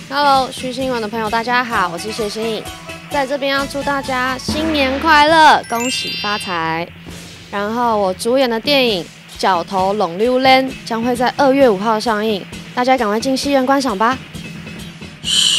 Hello，虚新闻的朋友，大家好，我是谢欣颖，在这边要祝大家新年快乐，恭喜发财。然后我主演的电影《角头龙溜连》将会在2月5号上映，大家赶快进戏院观赏吧。